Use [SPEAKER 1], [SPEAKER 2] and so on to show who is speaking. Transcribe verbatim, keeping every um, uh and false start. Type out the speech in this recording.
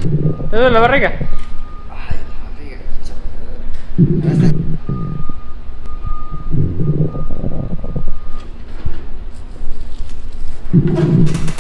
[SPEAKER 1] ¿Te duele la barriga?
[SPEAKER 2] Ay, la barriga.
[SPEAKER 1] Thank you.